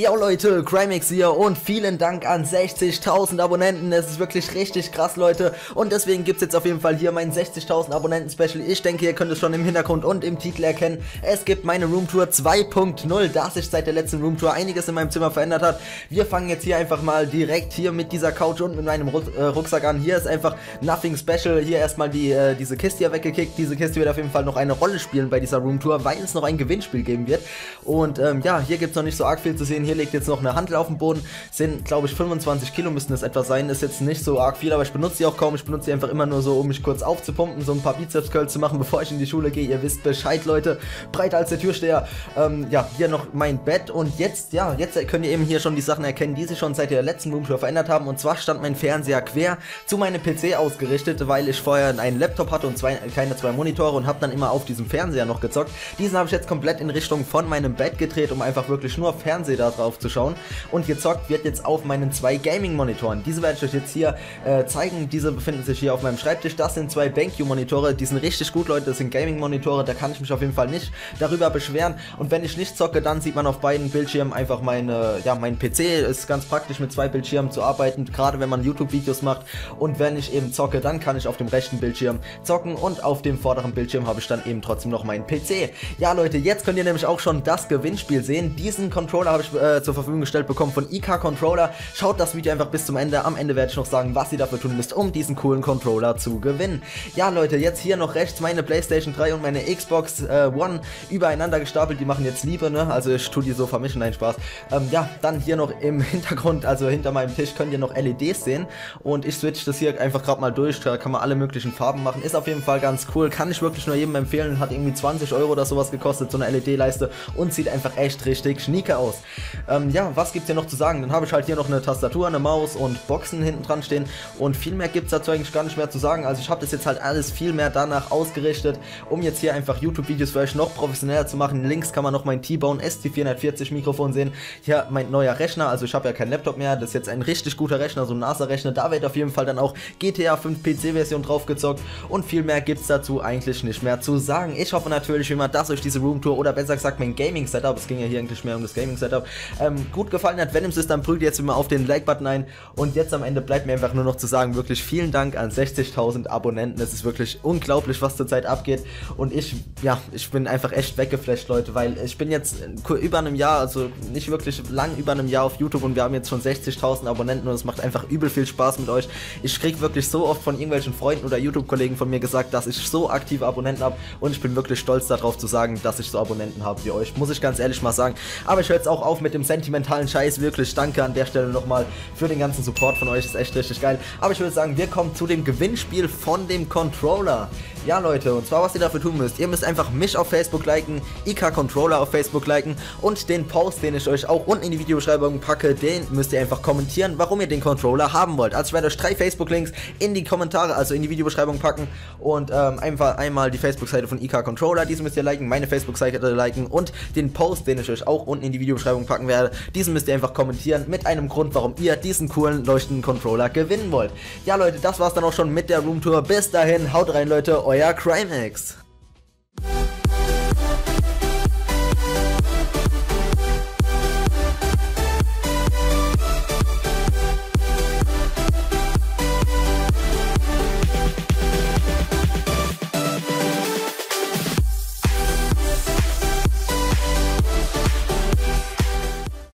Yo Leute, Crimex hier und vielen Dank an 60.000 Abonnenten. Es ist wirklich richtig krass, Leute. Und deswegen gibt es jetzt auf jeden Fall hier mein 60.000 Abonnenten Special. Ich denke, ihr könnt es schon im Hintergrund und im Titel erkennen. Es gibt meine Roomtour 2.0, da sich seit der letzten Roomtour einiges in meinem Zimmer verändert hat. Wir fangen jetzt hier einfach mal direkt hier mit dieser Couch und mit meinem Rucksack an. Hier ist einfach nothing special. Hier erstmal diese Kiste hier weggekickt. Diese Kiste wird auf jeden Fall noch eine Rolle spielen bei dieser Roomtour, weil es noch ein Gewinnspiel geben wird. Und ja, hier gibt es noch nicht so arg viel zu sehen. Hier liegt jetzt noch eine Handel auf dem Boden. Sind, glaube ich, 25 Kilo müssten es etwa sein. Ist jetzt nicht so arg viel, aber ich benutze sie auch kaum. Ich benutze sie einfach immer nur so, um mich kurz aufzupumpen, so ein paar Bizeps-Curls zu machen, bevor ich in die Schule gehe. Ihr wisst Bescheid, Leute. Breiter als der Türsteher. Ja, hier noch mein Bett. Und jetzt, ja, jetzt könnt ihr eben hier schon die Sachen erkennen, die sich schon seit der letzten Roomtour verändert haben. Und zwar stand mein Fernseher quer zu meinem PC ausgerichtet, weil ich vorher einen Laptop hatte und keine zwei Monitore und habe dann immer auf diesem Fernseher noch gezockt. Diesen habe ich jetzt komplett in Richtung von meinem Bett gedreht, um einfach wirklich nur Fernseher da drauf zu schauen. Und gezockt wird jetzt auf meinen zwei Gaming-Monitoren. Diese werde ich euch jetzt hier zeigen. Diese befinden sich hier auf meinem Schreibtisch. Das sind zwei BenQ-Monitore. Die sind richtig gut, Leute. Das sind Gaming-Monitore. Da kann ich mich auf jeden Fall nicht darüber beschweren. Und wenn ich nicht zocke, dann sieht man auf beiden Bildschirmen einfach mein PC. Ist ganz praktisch, mit zwei Bildschirmen zu arbeiten, gerade wenn man YouTube-Videos macht. Und wenn ich eben zocke, dann kann ich auf dem rechten Bildschirm zocken und auf dem vorderen Bildschirm habe ich dann eben trotzdem noch meinen PC. Ja, Leute, jetzt könnt ihr nämlich auch schon das Gewinnspiel sehen. Diesen Controller habe ich zur Verfügung gestellt bekommen von IK Controller. Schaut das Video einfach bis zum Ende. Am Ende werde ich noch sagen, was ihr dafür tun müsst, um diesen coolen Controller zu gewinnen. Ja, Leute, jetzt hier noch rechts meine PlayStation 3 und meine Xbox One übereinander gestapelt. Die machen jetzt Liebe, ne? Also ich tue die so vermischen, nein, Spaß. Ja, dann hier noch im Hintergrund, also hinter meinem Tisch, könnt ihr noch LEDs sehen. Und ich switch das hier einfach gerade mal durch. Da kann man alle möglichen Farben machen. Ist auf jeden Fall ganz cool. Kann ich wirklich nur jedem empfehlen. Hat irgendwie 20 € oder sowas gekostet, so eine LED-Leiste. Und sieht einfach echt richtig schnieke aus. Ja, was gibt's hier noch zu sagen? Dann habe ich halt hier noch eine Tastatur, eine Maus und Boxen hinten dran stehen. Und viel mehr gibt's dazu eigentlich gar nicht mehr zu sagen. Also ich habe das jetzt halt alles viel mehr danach ausgerichtet, um jetzt hier einfach YouTube-Videos für euch noch professioneller zu machen. Links kann man noch mein T-Bone ST440 Mikrofon sehen. Hier mein neuer Rechner. Also ich habe ja keinen Laptop mehr. Das ist jetzt ein richtig guter Rechner, so ein NASA-Rechner. Da wird auf jeden Fall dann auch GTA 5 PC-Version drauf gezockt. Und viel mehr gibt's dazu eigentlich nicht mehr zu sagen. Ich hoffe natürlich immer, dass euch diese Roomtour oder besser gesagt mein Gaming-Setup, es ging ja hier eigentlich mehr um das Gaming-Setup, gut gefallen hat. Wenn es ist, dann prügelt jetzt immer auf den Like-Button ein. Und jetzt am Ende bleibt mir einfach nur noch zu sagen, wirklich vielen Dank an 60.000 Abonnenten. Es ist wirklich unglaublich, was zurzeit abgeht. Und ich bin einfach echt weggeflasht, Leute, weil ich bin jetzt über einem Jahr, also nicht wirklich lang über einem Jahr auf YouTube und wir haben jetzt schon 60.000 Abonnenten und es macht einfach übel viel Spaß mit euch. Ich kriege wirklich so oft von irgendwelchen Freunden oder YouTube-Kollegen von mir gesagt, dass ich so aktive Abonnenten habe und ich bin wirklich stolz darauf zu sagen, dass ich so Abonnenten habe wie euch, muss ich ganz ehrlich mal sagen. Aber ich höre jetzt auch auf mit dem sentimentalen Scheiß, wirklich danke an der Stelle nochmal für den ganzen Support von euch, ist echt richtig geil. Aber ich würde sagen, wir kommen zu dem Gewinnspiel von dem Controller. Ja, Leute, und zwar was ihr dafür tun müsst, ihr müsst einfach mich auf Facebook liken, IK Controller auf Facebook liken und den Post, den ich euch auch unten in die Videobeschreibung packe, den müsst ihr einfach kommentieren, warum ihr den Controller haben wollt. Also ich werde euch 3 Facebook-Links in die Kommentare, also in die Videobeschreibung packen und einfach einmal die Facebook-Seite von IK Controller, diese müsst ihr liken, meine Facebook-Seite liken und den Post, den ich euch auch unten in die Videobeschreibung packen werde, diesen müsst ihr einfach kommentieren mit einem Grund, warum ihr diesen coolen leuchtenden Controller gewinnen wollt. Ja, Leute, das war's dann auch schon mit der Roomtour. Bis dahin, haut rein, Leute, euer Crimex.